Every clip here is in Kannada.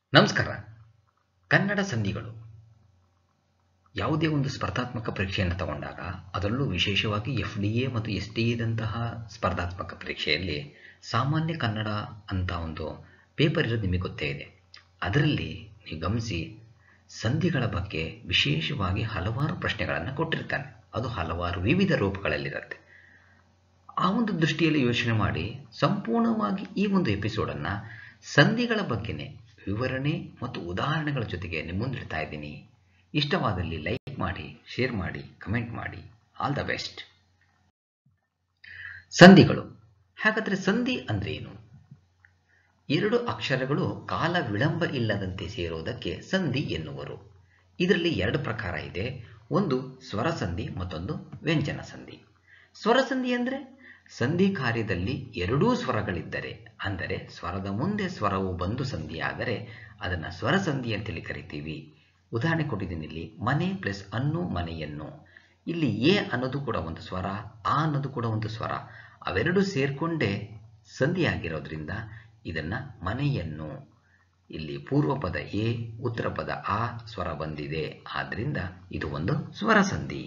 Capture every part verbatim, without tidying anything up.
ನಮಸ್ಕಾರ. ಕನ್ನಡ ಸಂಧಿಗಳು ಯಾವುದೇ ಒಂದು ಸ್ಪರ್ಧಾತ್ಮಕ ಪರೀಕ್ಷೆಯನ್ನು ತಗೊಂಡಾಗ, ಅದರಲ್ಲೂ ವಿಶೇಷವಾಗಿ ಎಫ್ ಡಿ ಎ ಮತ್ತು ಎಸ್ ಡಿ ಎದಂತಹ ಸ್ಪರ್ಧಾತ್ಮಕ ಪರೀಕ್ಷೆಯಲ್ಲಿ ಸಾಮಾನ್ಯ ಕನ್ನಡ ಅಂತ ಒಂದು ಪೇಪರ್ ಇರೋದು ನಿಮಗೆ ಗೊತ್ತೇ ಇದೆ. ಅದರಲ್ಲಿ ನೀವು ಗಮನಿಸಿ, ಸಂಧಿಗಳ ಬಗ್ಗೆ ವಿಶೇಷವಾಗಿ ಹಲವಾರು ಪ್ರಶ್ನೆಗಳನ್ನು ಕೊಟ್ಟಿರ್ತಾನೆ. ಅದು ಹಲವಾರು ವಿವಿಧ ರೂಪಗಳಲ್ಲಿರುತ್ತೆ. ಆ ಒಂದು ದೃಷ್ಟಿಯಲ್ಲಿ ಯೋಚನೆ ಮಾಡಿ ಸಂಪೂರ್ಣವಾಗಿ ಈ ಒಂದು ಎಪಿಸೋಡನ್ನು ಸಂಧಿಗಳ ಬಗ್ಗೆನೇ ವಿವರಣೆ ಮತ್ತು ಉದಾಹರಣೆಗಳ ಜೊತೆಗೆ ನಿಮ್ಮ ಮುಂದಿಡ್ತಾ ಇದ್ದೀನಿ. ಇಷ್ಟವಾದಲ್ಲಿ ಲೈಕ್ ಮಾಡಿ, ಶೇರ್ ಮಾಡಿ, ಕಮೆಂಟ್ ಮಾಡಿ. All the best. ಸಂಧಿಗಳು. ಹಾಗಾದರೆ ಸಂಧಿ ಅಂದ್ರೆ ಏನು? ಎರಡು ಅಕ್ಷರಗಳು ಕಾಲ ವಿಳಂಬ ಇಲ್ಲದಂತೆ ಸೇರುವುದಕ್ಕೆ ಸಂಧಿ ಎನ್ನುವರು. ಇದರಲ್ಲಿ ಎರಡು ಪ್ರಕಾರ ಇದೆ. ಒಂದು ಸ್ವರ ಸಂಧಿ, ಮತ್ತೊಂದು ವ್ಯಂಜನ ಸಂಧಿ. ಸ್ವರ ಸಂಧಿ ಅಂದರೆ ಸಂಧಿ ಕಾರ್ಯದಲ್ಲಿ ಎರಡೂ ಸ್ವರಗಳಿದ್ದರೆ, ಅಂದರೆ ಸ್ವರದ ಮುಂದೆ ಸ್ವರವು ಬಂದು ಸಂಧಿಯಾದರೆ ಅದನ್ನು ಸ್ವರ ಸಂಧಿ ಅಂತೇಳಿ ಕರಿತೀವಿ. ಉದಾಹರಣೆ ಕೊಟ್ಟಿದ್ದೀನಿ ಇಲ್ಲಿ, ಮನೆ ಪ್ಲಸ್ ಅನ್ನು, ಮನೆಯನ್ನು. ಇಲ್ಲಿ ಎ ಅನ್ನೋದು ಕೂಡ ಒಂದು ಸ್ವರ, ಆ ಅನ್ನೋದು ಕೂಡ ಒಂದು ಸ್ವರ, ಅವೆರಡು ಸೇರ್ಕೊಂಡೇ ಸಂಧಿಯಾಗಿರೋದ್ರಿಂದ ಇದನ್ನ ಮನೆಯನ್ನು. ಇಲ್ಲಿ ಪೂರ್ವ ಪದ ಎ, ಉತ್ತರ ಪದ ಆ ಸ್ವರ ಬಂದಿದೆ, ಆದ್ರಿಂದ ಇದು ಒಂದು ಸ್ವರ ಸಂಧಿ.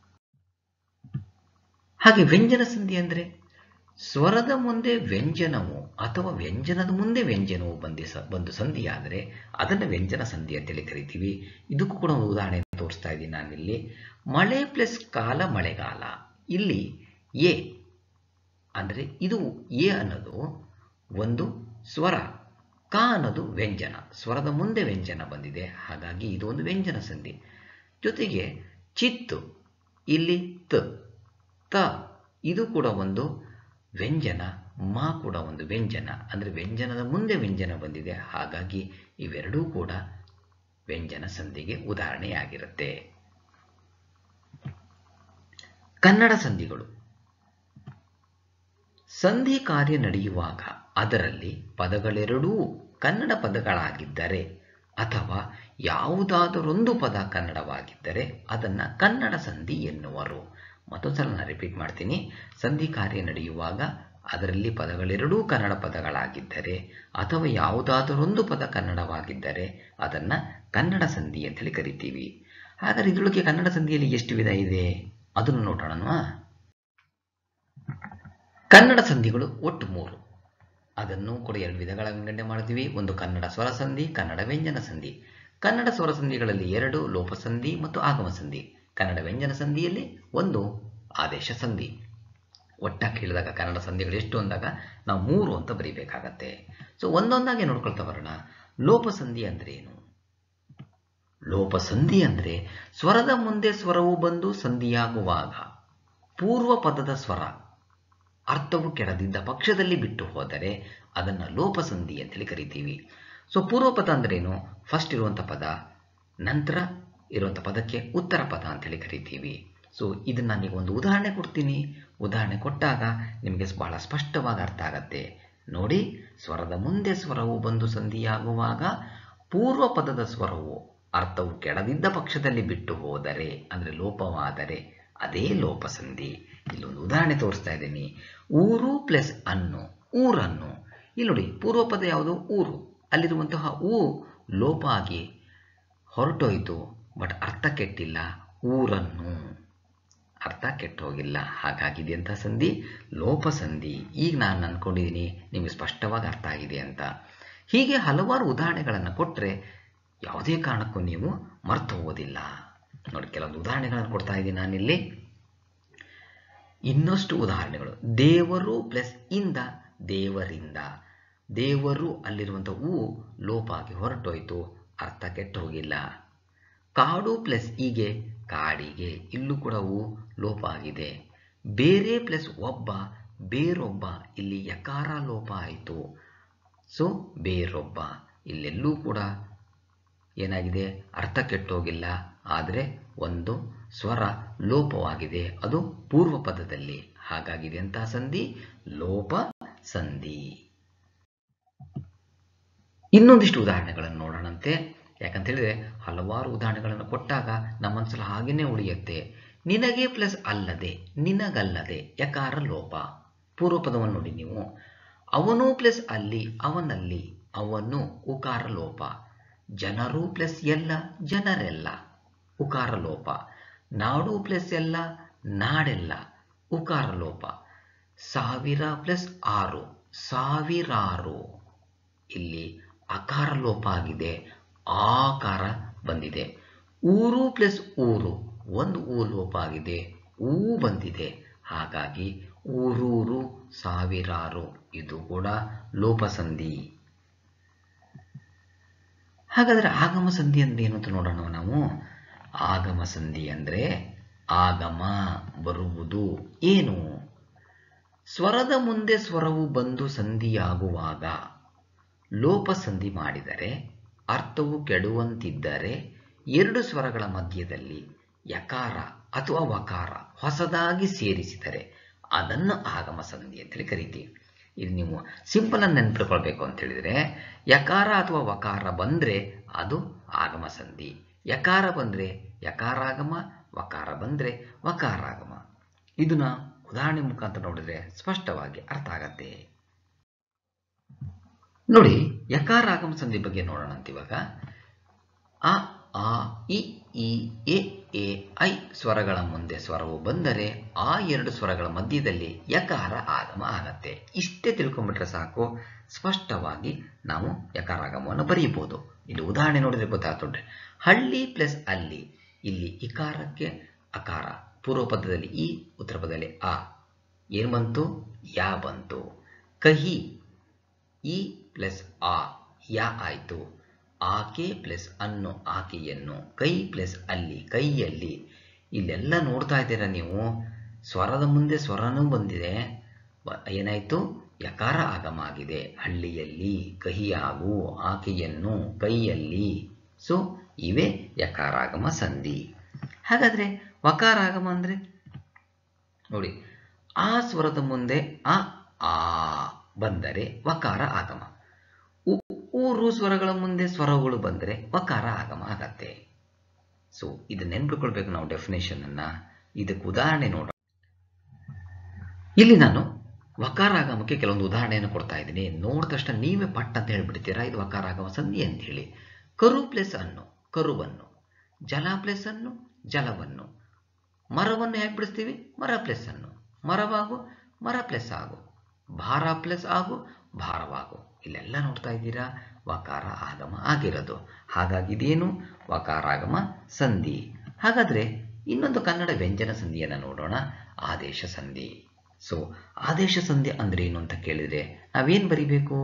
ಹಾಗೆ ವ್ಯಂಜನ ಸಂಧಿ ಅಂದ್ರೆ ಸ್ವರದ ಮುಂದೆ ವ್ಯಂಜನವು ಅಥವಾ ವ್ಯಂಜನದ ಮುಂದೆ ವ್ಯಂಜನವು ಬಂದಿಸ ಬಂದು ಸಂಧಿಯಾದರೆ ಅದನ್ನು ವ್ಯಂಜನ ಸಂಧಿ ಅಂತೇಳಿ ಕರಿತೀವಿ. ಇದಕ್ಕೂ ಕೂಡ ಒಂದು ಉದಾಹರಣೆ ತೋರಿಸ್ತಾ ಇದ್ದೀನಿ ನಾನಿಲ್ಲಿ. ಮಳೆ ಪ್ಲಸ್ ಕಾಲ, ಮಳೆಗಾಲ. ಇಲ್ಲಿ ಎ ಅಂದರೆ ಇದು ಎ ಅನ್ನೋದು ಒಂದು ಸ್ವರ, ಕ ಅನ್ನೋದು ವ್ಯಂಜನ. ಸ್ವರದ ಮುಂದೆ ವ್ಯಂಜನ ಬಂದಿದೆ, ಹಾಗಾಗಿ ಇದು ಒಂದು ವ್ಯಂಜನ ಸಂಧಿ. ಜೊತೆಗೆ ಚಿತ್ತು, ಇಲ್ಲಿ ತ ತ ಇದು ಕೂಡ ಒಂದು ವ್ಯಂಜನ, ಮಾ ಕೂಡ ಒಂದು ವ್ಯಂಜನ, ಅಂದರೆ ವ್ಯಂಜನದ ಮುಂದೆ ವ್ಯಂಜನ ಬಂದಿದೆ, ಹಾಗಾಗಿ ಇವೆರಡೂ ಕೂಡ ವ್ಯಂಜನ ಸಂಧಿಗೆ ಉದಾಹರಣೆಯಾಗಿರುತ್ತೆ. ಕನ್ನಡ ಸಂಧಿಗಳು. ಸಂಧಿ ಕಾರ್ಯ ನಡೆಯುವಾಗ ಅದರಲ್ಲಿ ಪದಗಳೆರಡೂ ಕನ್ನಡ ಪದಗಳಾಗಿದ್ದರೆ ಅಥವಾ ಯಾವುದಾದರೊಂದು ಪದ ಕನ್ನಡವಾಗಿದ್ದರೆ ಅದನ್ನು ಕನ್ನಡ ಸಂಧಿ ಎನ್ನುವರು. ಮತ್ತೊಂದು ಸಲ ನಾನು ರಿಪೀಟ್ ಮಾಡ್ತೀನಿ. ಸಂಧಿ ಕಾರ್ಯ ನಡೆಯುವಾಗ ಅದರಲ್ಲಿ ಪದಗಳೆರಡೂ ಕನ್ನಡ ಪದಗಳಾಗಿದ್ದರೆ ಅಥವಾ ಯಾವುದಾದರೊಂದು ಪದ ಕನ್ನಡವಾಗಿದ್ದರೆ ಅದನ್ನು ಕನ್ನಡ ಸಂಧಿ ಅಂತೇಳಿ ಕರಿತೀವಿ. ಹಾಗಾದರೆ ಇದರೊಳಗೆ ಕನ್ನಡ ಸಂಧಿಯಲ್ಲಿ ಎಷ್ಟು ವಿಧ ಇದೆ ಅದನ್ನು ನೋಡೋಣ. ಕನ್ನಡ ಸಂಧಿಗಳು ಒಟ್ಟು ಮೂರು. ಅದನ್ನು ಕೂಡ ಎರಡು ವಿಧಗಳ ವಿಂಗಡಣೆ ಮಾಡ್ತೀವಿ. ಒಂದು ಕನ್ನಡ ಸ್ವರ ಸಂಧಿ, ಕನ್ನಡ ವ್ಯಂಜನ ಸಂಧಿ. ಕನ್ನಡ ಸ್ವರ ಸಂಧಿಗಳಲ್ಲಿ ಎರಡು ಲೋಪ ಸಂಧಿ ಮತ್ತು ಆಗಮ ಸಂಧಿ. ಕನ್ನಡ ವ್ಯಂಜನ ಸಂಧಿಯಲ್ಲಿ ಒಂದು ಆದೇಶ ಸಂಧಿ. ಒಟ್ಟಾಗಿ ಹೇಳಿದಾಗ ಕನ್ನಡ ಸಂಧಿಗಳು ಎಷ್ಟು ಅಂದಾಗ ನಾವು ಮೂರು ಅಂತ ಬರೀಬೇಕಾಗತ್ತೆ. ಸೊ ಒಂದೊಂದಾಗಿ ನೋಡ್ಕೊಳ್ತಾ ಬರೋಣ. ಲೋಪ ಸಂಧಿ ಅಂದ್ರೆ ಏನು? ಲೋಪ ಸಂಧಿ ಅಂದ್ರೆ ಸ್ವರದ ಮುಂದೆ ಸ್ವರವು ಬಂದು ಸಂಧಿಯಾಗುವಾಗ ಪೂರ್ವ ಪದದ ಸ್ವರ ಅರ್ಥವು ಕೆಡದಿದ್ದ ಪಕ್ಷದಲ್ಲಿ ಬಿಟ್ಟು ಹೋದರೆ ಅದನ್ನು ಲೋಪ ಸಂಧಿ ಅಂತೇಳಿ ಕರಿತೀವಿ. ಸೊ ಪೂರ್ವ ಪದ ಅಂದ್ರೇನು? ಫಸ್ಟ್ ಇರುವಂಥ ಪದ, ನಂತರ ಇರುವಂಥ ಪದಕ್ಕೆ ಉತ್ತರ ಪದ ಅಂತೇಳಿ ಕರಿತೀವಿ. ಸೊ ಇದನ್ನು ನಾನೀಗ ಒಂದು ಉದಾಹರಣೆ ಕೊಡ್ತೀನಿ. ಉದಾಹರಣೆ ಕೊಟ್ಟಾಗ ನಿಮಗೆ ಬಹಳ ಸ್ಪಷ್ಟವಾಗಿ ಅರ್ಥ ಆಗತ್ತೆ. ನೋಡಿ, ಸ್ವರದ ಮುಂದೆ ಸ್ವರವು ಬಂದು ಸಂಧಿಯಾಗುವಾಗ ಪೂರ್ವ ಪದದ ಸ್ವರವು ಅರ್ಥವು ಕೆಡದಿದ್ದ ಪಕ್ಷದಲ್ಲಿ ಬಿಟ್ಟು ಹೋದರೆ, ಅಂದರೆ ಲೋಪವಾದರೆ ಅದೇ ಲೋಪ ಸಂಧಿ. ಇಲ್ಲೊಂದು ಉದಾಹರಣೆ ತೋರಿಸ್ತಾ ಇದ್ದೀನಿ. ಊರು ಪ್ಲಸ್ ಅನ್ನು, ಊರನ್ನು. ಇಲ್ಲಿ ನೋಡಿ, ಪೂರ್ವ ಪದ ಯಾವುದು? ಊರು. ಅಲ್ಲಿರುವಂತಹ ಊ ಲೋಪ ಆಗಿ ಹೊರಟೋಯ್ತು, ಬಟ್ ಅರ್ಥ ಕೆಟ್ಟಿಲ್ಲ. ಊರನ್ನು, ಅರ್ಥ ಕೆಟ್ಟೋಗಿಲ್ಲ. ಹಾಗಾಗಿದೆ ಅಂತ ಸಂಧಿ ಲೋಪ ಸಂಧಿ. ಈಗ ನಾನು ಅಂದ್ಕೊಂಡಿದ್ದೀನಿ ನಿಮಗೆ ಸ್ಪಷ್ಟವಾಗಿ ಅರ್ಥ ಆಗಿದೆ ಅಂತ. ಹೀಗೆ ಹಲವಾರು ಉದಾಹರಣೆಗಳನ್ನು ಕೊಟ್ಟರೆ ಯಾವುದೇ ಕಾರಣಕ್ಕೂ ನೀವು ಮರ್ತು ಹೋಗೋದಿಲ್ಲ. ನೋಡಿ, ಕೆಲವೊಂದು ಉದಾಹರಣೆಗಳನ್ನು ಕೊಡ್ತಾ ಇದ್ದೀನಿ ನಾನಿಲ್ಲಿ. ಇನ್ನಷ್ಟು ಉದಾಹರಣೆಗಳು. ದೇವರು ಪ್ಲಸ್ ಇಂದ, ದೇವರಿಂದ. ದೇವರು ಅಲ್ಲಿರುವಂಥ ಊ ಲೋಪ ಆಗಿ ಹೊರಟೋಯ್ತು, ಅರ್ಥ ಕೆಟ್ಟು ಹೋಗಿಲ್ಲ. ಕಾಡು ಪ್ಲಸ್ ಹೀಗೆ, ಕಾಡಿಗೆ. ಇಲ್ಲೂ ಕೂಡ ಊ ಲೋಪ ಆಗಿದೆ. ಬೇರೆ ಪ್ಲಸ್ ಒಬ್ಬ, ಬೇರೊಬ್ಬ. ಇಲ್ಲಿ ಯಕಾರ ಲೋಪ ಆಯಿತು, ಸೊ ಬೇರೊಬ್ಬ. ಇಲ್ಲೆಲ್ಲೂ ಕೂಡ ಏನಾಗಿದೆ? ಅರ್ಥ ಕೆಟ್ಟೋಗಿಲ್ಲ, ಆದರೆ ಒಂದು ಸ್ವರ ಲೋಪವಾಗಿದೆ, ಅದು ಪೂರ್ವ ಪದದಲ್ಲಿ. ಹಾಗಾಗಿದೆ ಅಂತ ಸಂಧಿ ಲೋಪ ಸಂಧಿ. ಇನ್ನೊಂದಿಷ್ಟು ಉದಾಹರಣೆಗಳನ್ನು ನೋಡೋಣಂತೆ. ಯಾಕಂತ ಹೇಳಿದ್ರೆ ಹಲವಾರು ಉದಾಹರಣೆಗಳನ್ನು ಕೊಟ್ಟಾಗ ನಮ್ಮ ಮನಸ್ಸಲ್ಲಿ ಹಾಗೇನೆ ಉಳಿಯುತ್ತೆ. ನಿನಗೆ ಪ್ಲಸ್ ಅಲ್ಲದೆ, ನಿನಗಲ್ಲದೆ. ಯಕಾರ ಲೋಪ. ಪೂರ್ವ ಪದವನ್ನು ನೋಡಿ ನೀವು. ಅವನು ಪ್ಲಸ್ ಅಲ್ಲಿ, ಅವನಲ್ಲಿ. ಅವನು ಉಕಾರ ಲೋಪ. ಜನರು ಪ್ಲಸ್ ಎಲ್ಲ ಜನರೆಲ್ಲ ಉಕಾರ ಲೋಪ. ನಾಡು ಪ್ಲಸ್ ಎಲ್ಲ ನಾಡೆಲ್ಲ ಉಕಾರ ಲೋಪ. ಸಾವಿರ ಪ್ಲಸ್ ಆರು ಸಾವಿರಾರು. ಇಲ್ಲಿ ಅಕಾರ ಲೋಪ ಆಗಿದೆ, ಆಕಾರ ಬಂದಿದೆ. ಊರು ಪ್ಲಸ್ ಊರು ಒಂದು ಊ ಲೋಪ ಆಗಿದೆ, ಊ ಬಂದಿದೆ. ಹಾಗಾಗಿ ಊರೂರು ಸಾವಿರಾರು ಇದು ಕೂಡ ಲೋಪಸಂಧಿ. ಹಾಗಾದರೆ ಆಗಮ ಸಂಧಿ ಅಂದ್ರೆ ಏನು ಅಂತ ನೋಡೋಣ ನಾವು. ಆಗಮ ಸಂಧಿ ಅಂದ್ರೆ ಆಗಮ ಬರುವುದು ಏನು? ಸ್ವರದ ಮುಂದೆ ಸ್ವರವು ಬಂದು ಸಂಧಿಯಾಗುವಾಗ ಲೋಪಸಂಧಿ ಮಾಡಿದರೆ, ಅರ್ಥವು ಕೆಡುವಂತಿದ್ದರೆ, ಎರಡು ಸ್ವರಗಳ ಮಧ್ಯದಲ್ಲಿ ಯಕಾರ ಅಥವಾ ವಕಾರ ಹೊಸದಾಗಿ ಸೇರಿಸಿದರೆ ಅದನ್ನು ಆಗಮ ಸಂಧಿ ಅಂತೇಳಿ ಕರಿತೀವಿ. ಇದು ನೀವು ಸಿಂಪಲ್ ಆಗಿ ನೆನಪಿಟ್ಕೊಳ್ಬೇಕು ಅಂತ ಹೇಳಿದ್ರೆ, ಯಕಾರ ಅಥವಾ ವಕಾರ ಬಂದ್ರೆ ಅದು ಆಗಮ ಸಂಧಿ. ಯಕಾರ ಬಂದ್ರೆ ಯಕಾರಾಗಮ, ವಕಾರ ಬಂದ್ರೆ ವಕಾರಾಗಮ. ಇದನ್ನ ಉದಾಹರಣೆ ಮುಖಾಂತರ ನೋಡಿದ್ರೆ ಸ್ಪಷ್ಟವಾಗಿ ಅರ್ಥ ಆಗತ್ತೆ. ನೋಡಿ, ಯಕಾರಾಗಮ ಸಂಧಿ ಬಗ್ಗೆ ನೋಡೋಣ ಅಂತ ಇವಾಗ. ಅ ಆ ಇ ಈ ಎ ಎ ಐ ಸ್ವರಗಳ ಮುಂದೆ ಸ್ವರವು ಬಂದರೆ ಆ ಎರಡು ಸ್ವರಗಳ ಮಧ್ಯದಲ್ಲಿ ಯಕಾರ ಆಗಮ ಆಗತ್ತೆ. ಇಷ್ಟೇ ತಿಳ್ಕೊಂಡ್ಬಿಟ್ರೆ ಸಾಕು, ಸ್ಪಷ್ಟವಾಗಿ ನಾವು ಯಕಾರಾಗಮವನ್ನು ಬರೆಯಬಹುದು. ಇಲ್ಲಿ ಉದಾಹರಣೆ ನೋಡಿದ್ರೆ ಗೊತ್ತಾಗ್ತೊಡ್ರೆ, ಹಳ್ಳಿ ಪ್ಲಸ್ ಅಲ್ಲಿ. ಇಲ್ಲಿ ಇಕಾರಕ್ಕೆ ಅಕಾರ, ಪೂರ್ವ ಪದದಲ್ಲಿ ಇ, ಉತ್ತರ ಪದದಲ್ಲಿ ಆ. ಏನು ಬಂತು? ಯಾ ಬಂತು. ಕಹಿ ಇ ಪ್ಲಸ್ ಆ, ಯಾ ಆಯ್ತು. ಆಕೆ ಪ್ಲಸ್ ಅನ್ನು, ಆಕೆಯನ್ನು. ಕೈ ಪ್ಲಸ್ ಅಲ್ಲಿ, ಕೈಯಲ್ಲಿ. ಇಲ್ಲೆಲ್ಲ ನೋಡ್ತಾ ಇದ್ದೀರಾ ನೀವು, ಸ್ವರದ ಮುಂದೆ ಸ್ವರನೂ ಬಂದಿದೆ. ಏನಾಯ್ತು? ಯಕಾರ ಆಗಮ ಆಗಿದೆ. ಹಳ್ಳಿಯಲ್ಲಿ, ಕಹಿಯಾಗು, ಆಕೆಯನ್ನು, ಕೈಯಲ್ಲಿ. ಸೊ ಇವೇ ಯಕಾರಾಗಮ ಸಂಧಿ. ಹಾಗಾದ್ರೆ ವಕಾರಾಗಮ ಅಂದ್ರೆ ನೋಡಿ, ಆ ಸ್ವರದ ಮುಂದೆ ಅ ಆ ಬಂದರೆ ವಕಾರ ಆಗಮ. ಊರು ಸ್ವರಗಳ ಮುಂದೆ ಸ್ವರಗಳು ಬಂದರೆ ವಕಾರ ಆಗಮ ಆಗತ್ತೆ. ಸೊ ಇದು ನೆನ್ಪಿಟ್ಕೊಳ್ಬೇಕು ನಾವು ಡೆಫಿನೇಷನ್ ಅನ್ನ. ಇದಕ್ಕೆ ಉದಾಹರಣೆ ನೋಡೋಣ. ಇಲ್ಲಿ ನಾನು ವಕಾರಾಗಮಕ್ಕೆ ಕೆಲವೊಂದು ಉದಾಹರಣೆಯನ್ನು ಕೊಡ್ತಾ ಇದ್ದೀನಿ. ನೋಡಿದ ತಕ್ಷಣ ನೀವೇ ಪಟ್ ಅಂತ ಹೇಳ್ಬಿಡ್ತೀರಾ ಇದು ವಕಾರಾಗಮ ಸಂಧಿ ಅಂತ ಹೇಳಿ. ಕರು ಪ್ಲಸ್ ಅನ್ನು, ಕರುವನ್ನು. ಜಲ ಪ್ಲಸ್ ಅನ್ನು, ಜಲವನ್ನು. ಮರವನ್ನು ಹೇಗೆ ಬಿಡಿಸ್ತೀವಿ? ಮರ ಪ್ಲಸ್ ಅನ್ನು. ಮರವಾಗು, ಮರ ಪ್ಲಸ್ ಆಗು. ಭಾರ ಪ್ಲಸ್ ಆಗು, ಭಾರವಾಗು. ಇಲ್ಲೆಲ್ಲ ನೋಡ್ತಾ ಇದ್ದೀರಾ ವಕಾರ ಆಗಮ ಆಗಿರೋದು. ಹಾಗಾಗಿ ಇದೇನು? ವಕಾರಾಗಮ ಸಂಧಿ. ಹಾಗಾದ್ರೆ ಇನ್ನೊಂದು ಕನ್ನಡ ವ್ಯಂಜನ ಸಂಧಿಯನ್ನು ನೋಡೋಣ, ಆದೇಶ ಸಂಧಿ. ಸೊ ಆದೇಶ ಸಂಧಿ ಅಂದ್ರೆ ಏನು ಅಂತ ಕೇಳಿದ್ರೆ ನಾವೇನ್ ಬರಿಬೇಕು?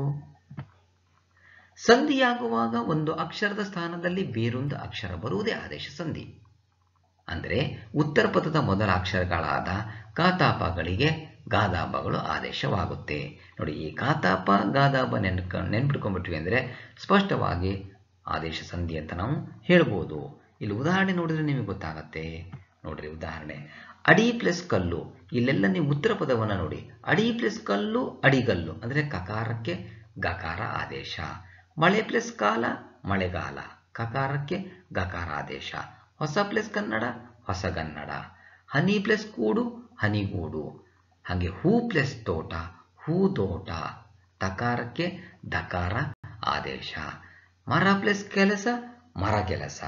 ಸಂಧಿಯಾಗುವಾಗ ಒಂದು ಅಕ್ಷರದ ಸ್ಥಾನದಲ್ಲಿ ಬೇರೊಂದು ಅಕ್ಷರ ಬರುವುದೇ ಆದೇಶ ಸಂಧಿ. ಅಂದ್ರೆ ಉತ್ತರ ಪದದ ಮೊದಲ ಅಕ್ಷರಗಳಾದ ಕಾತಾಪಗಳಿಗೆ ಗಾದಾಬಗಳು ಆದೇಶವಾಗುತ್ತೆ. ನೋಡಿ, ಈ ಕಾತಾಪ ಗಾದಾಬ ನೆನ್ಕ ನೆನ್ಪಿಟ್ಕೊಂಡ್ಬಿಟ್ವಿ ಅಂದ್ರೆ ಸ್ಪಷ್ಟವಾಗಿ ಆದೇಶ ಸಂಧಿ ಅಂತ ನಾವು ಹೇಳ್ಬೋದು. ಇಲ್ಲಿ ಉದಾಹರಣೆ ನೋಡಿದ್ರೆ ನಿಮಗೆ ಗೊತ್ತಾಗತ್ತೆ. ನೋಡ್ರಿ ಉದಾಹರಣೆ, ಅಡಿ ಪ್ಲಸ್ ಕಲ್ಲು. ಇಲ್ಲೆಲ್ಲ ನೀವು ಉತ್ತರ ಪದವನ್ನ ನೋಡಿ. ಅಡಿ ಪ್ಲಸ್ ಕಲ್ಲು, ಅಡಿಗಲ್ಲು ಅಂದ್ರೆ ಕಕಾರಕ್ಕೆ ಗಕಾರ ಆದೇಶ. ಮಳೆ ಪ್ಲಸ್ ಕಾಲ, ಮಳೆಗಾಲ. ಕಕಾರಕ್ಕೆ ಗಕಾರ ಆದೇಶ. ಹೊಸ ಪ್ಲಸ್ ಕನ್ನಡ, ಹೊಸಗನ್ನಡ. ಹನಿ ಪ್ಲಸ್ ಕೂಡು, ಹನಿಗೂಡು. ಹಾಗೆ ಹೂ ಪ್ಲಸ್ ತೋಟ, ಹೂದೋಟ. ತಕಾರಕ್ಕೆ ದಕಾರ ಆದೇಶ. ಮರ ಪ್ಲಸ್ ಕೆಲಸ, ಮರಗೆಲಸ.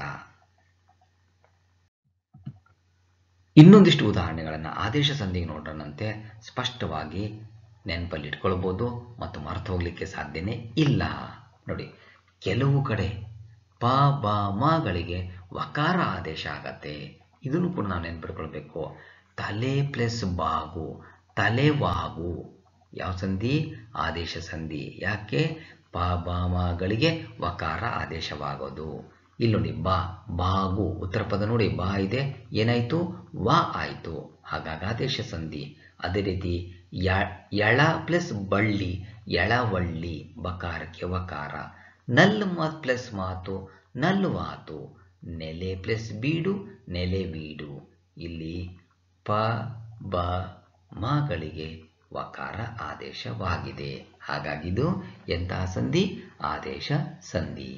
ಇನ್ನೊಂದಿಷ್ಟು ಉದಾಹರಣೆಗಳನ್ನ ಆದೇಶ ಸಂಧಿಗೆ ನೋಡೋಣಂತೆ. ಸ್ಪಷ್ಟವಾಗಿ ನೆನಪಲ್ಲಿ ಇಟ್ಕೊಳ್ಬಹುದು ಮತ್ತು ಮರೆತು ಹೋಗ್ಲಿಕ್ಕೆ ಸಾಧ್ಯನೇ ಇಲ್ಲ. ನೋಡಿ, ಕೆಲವು ಕಡೆ ಪ ಬ ಮಗಳಿಗೆ ವಕಾರ ಆದೇಶ ಆಗತ್ತೆ. ಇದನ್ನು ಕೂಡ ನಾವು ನೆನ್ಪಿಟ್ಕೊಳ್ಬೇಕು. ತಲೆ ಪ್ಲಸ್ ಬಾಗು, ತಲೆವಾಗು. ಯಾವ ಸಂಧಿ? ಆದೇಶ ಸಂಧಿ. ಯಾಕೆ? ಪ ಬ ಮಗಳಿಗೆ ವಕಾರ ಆದೇಶವಾಗೋದು. ಇಲ್ಲಿ ನೋಡಿ, ಬಾ ಬಾಗು, ಉತ್ತರ ಪದ ನೋಡಿ ಬಾ ಇದೆ, ಏನಾಯ್ತು? ವಾ ಆಯ್ತು. ಹಾಗಾಗಿ ಆದೇಶ ಸಂಧಿ. ಅದೇ ರೀತಿ ಎಳ ಪ್ಲಸ್ ಬಳ್ಳಿ, ಎಳವಳ್ಳಿ. ಬಕಾರಕ್ಕೆ ವಕಾರ. ನಲ್ ಪ್ಲಸ್ ಮಾತು, ನಲ್ವಾತು. ನೆಲೆ ಪ್ಲಸ್ ಬೀಡು, ನೆಲೆ ಬೀಡು. ಇಲ್ಲಿ ಪ ಬ ಮಗಳಿಗೆ ವಕಾರ ಆದೇಶವಾಗಿದೆ. ಹಾಗಾಗಿ ಇದು ಎಂತಹ ಸಂಧಿ? ಆದೇಶ ಸಂಧಿ.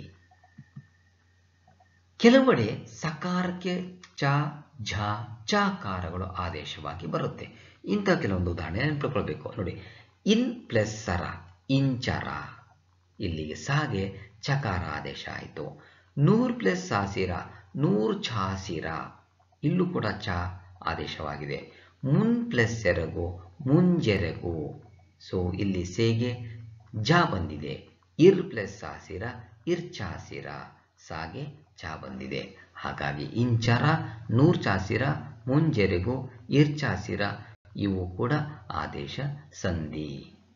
ಕೆಲವೆಡೆ ಸಕಾರಕ್ಕೆ ಚ ಝ ಚಕಾರಗಳು ಆದೇಶವಾಗಿ ಬರುತ್ತೆ. ಇಂಥ ಕೆಲವೊಂದು ಉದಾಹರಣೆ ನೆನಪಿಟ್ಕೊಳ್ಬೇಕು. ನೋಡಿ, ಇನ್ ಪ್ಲಸ್ ಸರ, ಇಂಚರ. ಇಲ್ಲಿಗೆ ಸಾಗೆ ಚಕಾರ ಆದೇಶ ಆಯಿತು. ನೂರ್ ಪ್ಲಸ್ ಸಾಸಿರ ನೂರ್ ಛಾಸಿರ, ಇಲ್ಲೂ ಕೂಡ ಚ ಆದೇಶವಾಗಿದೆ. ಮುನ್ ಪ್ಲಸ್ ಸೆರಗು ಮುಂಜೆರಗು, ಸೊ ಇಲ್ಲಿ ಸೇಗೆ ಜ ಬಂದಿದೆ. ಇರ್ ಪ್ಲಸ್ ಸಾಸಿರ ಇರ್ಚಾಸಿರ, ಸಾಗೆ ಚ ಬಂದಿದೆ. ಹಾಗಾಗಿ ಇಂಚರ, ನೂರ್ ಚಾಸಿರ, ಮುಂಜೆರೆಗು, ಇರ್ಚಾಸಿರ ಇವು ಕೂಡ ಆದೇಶ ಸಂಧಿ.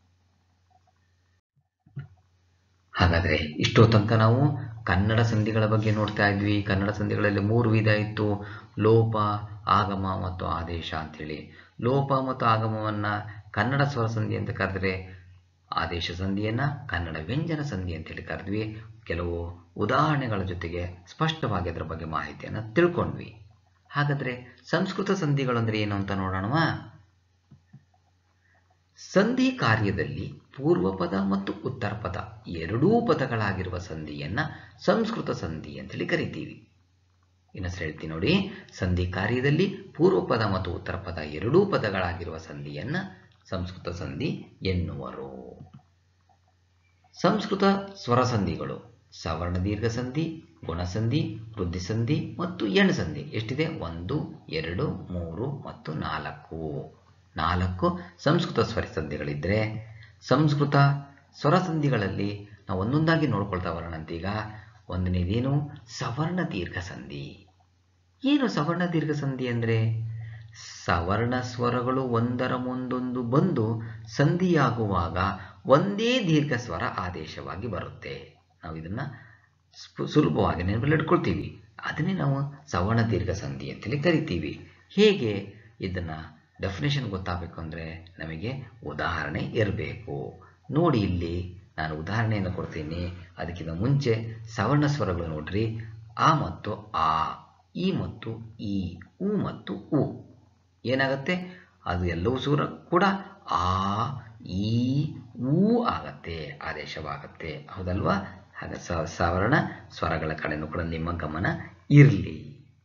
ಹಾಗಾದ್ರೆ ಇಷ್ಟೋ ತನಕ ನಾವು ಕನ್ನಡ ಸಂಧಿಗಳ ಬಗ್ಗೆ ನೋಡ್ತಾ ಇದ್ವಿ. ಕನ್ನಡ ಸಂಧಿಗಳಲ್ಲಿ ಮೂರು ವಿಧ ಇತ್ತು, ಲೋಪ, ಆಗಮ ಮತ್ತು ಆದೇಶ ಅಂತೇಳಿ. ಲೋಪ ಮತ್ತು ಆಗಮವನ್ನ ಕನ್ನಡ ಸ್ವರ ಸಂಧಿ ಅಂತ ಕರೆದ್ರೆ, ಆದೇಶ ಸಂಧಿಯನ್ನ ಕನ್ನಡ ವ್ಯಂಜನ ಸಂಧಿ ಅಂತೇಳಿ ಕರೆದ್ವಿ. ಕೆಲವು ಉದಾಹರಣೆಗಳ ಜೊತೆಗೆ ಸ್ಪಷ್ಟವಾಗಿ ಅದರ ಬಗ್ಗೆ ಮಾಹಿತಿಯನ್ನು ತಿಳ್ಕೊಂಡ್ವಿ. ಹಾಗಾದ್ರೆ ಸಂಸ್ಕೃತ ಸಂಧಿಗಳು ಅಂದ್ರೆ ಏನು ಅಂತ ನೋಡೋಣವಾ? ಸಂಧಿ ಕಾರ್ಯದಲ್ಲಿ ಪೂರ್ವ ಪದ ಮತ್ತು ಉತ್ತರ ಪದ ಎರಡೂ ಪದಗಳಾಗಿರುವ ಸಂಧಿಯನ್ನ ಸಂಸ್ಕೃತ ಸಂಧಿ ಅಂತೇಳಿ ಕರಿತೀವಿ. ಇನ್ನೊಂದ್ಸಲ ಹೇಳ್ತೀನಿ ನೋಡಿ. ಸಂಧಿ ಕಾರ್ಯದಲ್ಲಿ ಪೂರ್ವ ಪದ ಮತ್ತು ಉತ್ತರ ಪದ ಎರಡೂ ಪದಗಳಾಗಿರುವ ಸಂಧಿಯನ್ನ ಸಂಸ್ಕೃತ ಸಂಧಿ ಎನ್ನುವರು. ಸಂಸ್ಕೃತ ಸ್ವರ ಸಂಧಿಗಳು ಸವರ್ಣ ದೀರ್ಘ ಸಂಧಿ, ಗುಣಸಂಧಿ, ವೃದ್ಧಿ ಸಂಧಿ ಮತ್ತು ಎಣ್ ಸಂಧಿ. ಎಷ್ಟಿದೆ? ಒಂದು, ಎರಡು, ಮೂರು ಮತ್ತು ನಾಲ್ಕು. ನಾಲ್ಕು ಸಂಸ್ಕೃತ ಸ್ವರ ಸಂಧಿಗಳಿದ್ರೆ, ಸಂಸ್ಕೃತ ಸ್ವರ ಸಂಧಿಗಳಲ್ಲಿ ನಾವು ಒಂದೊಂದಾಗಿ ನೋಡ್ಕೊಳ್ತಾ ಬರೋಣಂತೀಗ. ಒಂದನೇದೇನು? ಸವರ್ಣ ದೀರ್ಘ ಸಂಧಿ. ಏನು ಸವರ್ಣ ದೀರ್ಘ ಸಂಧಿ ಅಂದ್ರೆ? ಸವರ್ಣ ಸ್ವರಗಳು ಒಂದರ ಮುಂದೊಂದು ಬಂದು ಸಂಧಿಯಾಗುವಾಗ ಒಂದೇ ದೀರ್ಘ ಸ್ವರ ಆದೇಶವಾಗಿ ಬರುತ್ತೆ. ನಾವು ಇದನ್ನ ಸುಲಭವಾಗಿ ನೆನಪಲ್ಲಿ ಇಟ್ಕೊಳ್ತೀವಿ. ಅದನ್ನೇ ನಾವು ಸವರ್ಣ ದೀರ್ಘ ಸಂಧಿ ಅಂತೇಳಿ ಕರಿತೀವಿ. ಹೇಗೆ? ಇದನ್ನ ಡೆಫಿನೇಷನ್ ಗೊತ್ತಾಗಬೇಕು ಅಂದ್ರೆ ನಮಗೆ ಉದಾಹರಣೆ ಇರಬೇಕು. ನೋಡಿ, ಇಲ್ಲಿ ನಾನು ಉದಾಹರಣೆಯನ್ನು ಕೊಡ್ತೀನಿ. ಅದಕ್ಕಿಂತ ಮುಂಚೆ ಸವರ್ಣ ಸ್ವರಗಳು ನೋಡ್ರಿ. ಆ ಮತ್ತು ಆ, ಈ ಮತ್ತು ಈ, ಉ ಮತ್ತು ಉ ಏನಾಗತ್ತೆ? ಅದು ಎಲ್ಲವೂ ಸೂರ ಕೂಡ ಆ, ಈ, ಊ ಆಗತ್ತೆ, ಆದೇಶವಾಗತ್ತೆ. ಹೌದಲ್ವಾ? ಹಾಗೆ ಸವರ್ಣ ಸ್ವರಗಳ ಕಡೆನೂ ಕೂಡ ನಿಮ್ಮ ಗಮನ ಇರಲಿ.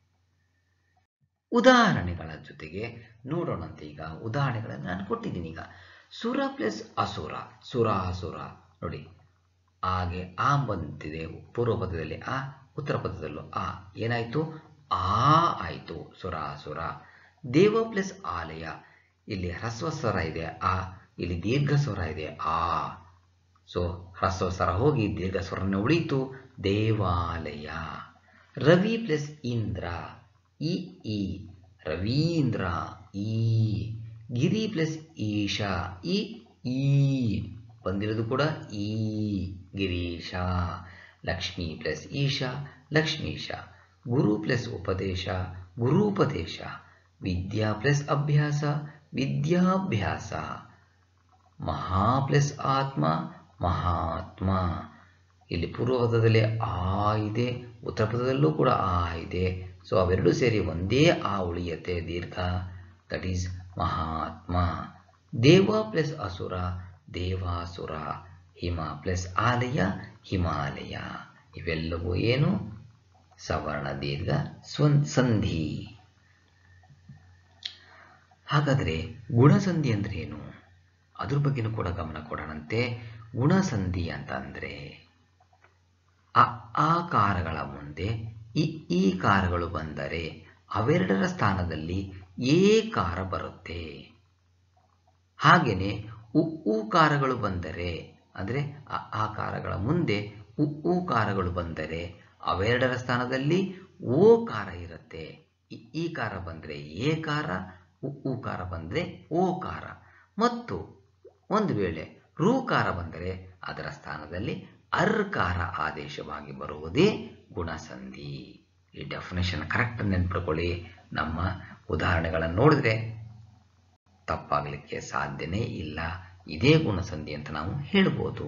ಉದಾಹರಣೆಗಳ ಜೊತೆಗೆ ನೋಡೋಣಂತೆ. ಈಗ ಉದಾಹರಣೆಗಳನ್ನು ನಾನು ಕೊಟ್ಟಿದ್ದೀನಿ. ಈಗ ಸುರ ಪ್ಲಸ್ ಅಸುರ, ಸುರ ಅಸುರ ನೋಡಿ. ಹಾಗೆ ಆ ಬಂದಿದೆ ಪೂರ್ವ ಪದದಲ್ಲಿ ಆ, ಉತ್ತರ ಪದದಲ್ಲೂ ಆ. ಏನಾಯ್ತು? ಆ ಆಯ್ತು, ಸುರ ಅಸುರ. ದೇವ ಪ್ಲಸ್ ಆಲಯ, ಇಲ್ಲಿ ಹ್ರಸ್ವ ಸ್ವರ ಇದೆ ಆ, ಇಲ್ಲಿ ದೀರ್ಘ ಸ್ವರ ಇದೆ ಆ. ಸೊ ಹ್ರಸ್ವ ಸ್ವರ ಹೋಗಿ ದೀರ್ಘ ಸ್ವರನ ಉಳಿತು, ದೇವಾಲಯ. ರವಿ ಪ್ಲಸ್ ಇಂದ್ರ, ಇ ಈ, ರವೀಂದ್ರ ಈ. ಗಿರಿ ಪ್ಲಸ್ ಈಶಾ, ಇ ಈ ಬಂದಿರೋದು ಕೂಡ ಈ, ಗಿರೀಶ. ಲಕ್ಷ್ಮಿ ಪ್ಲಸ್ ಈಶಾ, ಲಕ್ಷ್ಮೀಶ. ಗುರು ಪ್ಲಸ್ ಉಪದೇಶ, ಗುರೂಪದೇಶ. ವಿದ್ಯಾ ಪ್ಲಸ್ ಅಭ್ಯಾಸ, ವಿದ್ಯಾಭ್ಯಾಸ. ಮಹಾ ಪ್ಲಸ್ ಆತ್ಮ, ಮಹಾತ್ಮ. ಇಲ್ಲಿ ಪೂರ್ವ ಪದದಲ್ಲಿ ಆ ಇದೆ, ಉತ್ತರ ಪದದಲ್ಲೂ ಕೂಡ ಆ ಇದೆ. ಸೊ ಅವೆರಡೂ ಸೇರಿ ಒಂದೇ ಆ ಉಳಿಯತ್ತೆ, ದೀರ್ಘ. ದಟ್ ಈಸ್ ಮಹಾತ್ಮ. ದೇವ ಪ್ಲಸ್ ಅಸುರ, ದೇವಾಸುರ. ಹಿಮ ಪ್ಲಸ್ ಆಲಯ, ಹಿಮಾಲಯ. ಇವೆಲ್ಲವೂ ಏನು? ಸವರ್ಣ ದೀರ್ಘ ಸ್ವನ್ ಸಂಧಿ. ಹಾಗಾದ್ರೆ ಗುಣಸಂಧಿ ಅಂದ್ರೆ ಏನು? ಅದ್ರ ಬಗ್ಗೆನೂ ಕೂಡ ಗಮನ ಕೊಡೋಣಂತೆ. ಗುಣಸಂಧಿ ಅಂತ ಅಂದ್ರೆ ಅ ಆಕಾರಗಳ ಮುಂದೆ ಇ ಈ ಕಾರಗಳು ಬಂದರೆ ಅವೆರಡರ ಸ್ಥಾನದಲ್ಲಿ ಏಕಾರ ಬರುತ್ತೆ. ಹಾಗೇನೆ ಉ ಊಕಾರಗಳು ಬಂದರೆ, ಅಂದ್ರೆ ಅ ಆಕಾರಗಳ ಮುಂದೆ ಉ ಊಕಾರಗಳು ಬಂದರೆ ಅವೆರಡರ ಸ್ಥಾನದಲ್ಲಿ ಓಕಾರ ಇರುತ್ತೆ. ಇ ಈ ಕಾರ ಬಂದ್ರೆ ಏಕಾರ, ಉ ಊಕಾರ ಬಂದ್ರೆ ಓಕಾರ. ಮತ್ತು ಒಂದು ವೇಳೆ ಋಕಾರ ಬಂದರೆ ಅದರ ಸ್ಥಾನದಲ್ಲಿ ಅರ್ಕಾರ ಆದೇಶವಾಗಿ ಬರುವುದೇ ಗುಣಸಂಧಿ. ಈ ಡೆಫಿನೇಷನ್ ಕರೆಕ್ಟ್ ನೆನ್ಪಿಟ್ಕೊಳ್ಳಿ. ನಮ್ಮ ಉದಾಹರಣೆಗಳನ್ನು ನೋಡಿದ್ರೆ ತಪ್ಪಾಗಲಿಕ್ಕೆ ಸಾಧ್ಯನೇ ಇಲ್ಲ. ಇದೇ ಗುಣಸಂಧಿ ಅಂತ ನಾವು ಹೇಳ್ಬೋದು.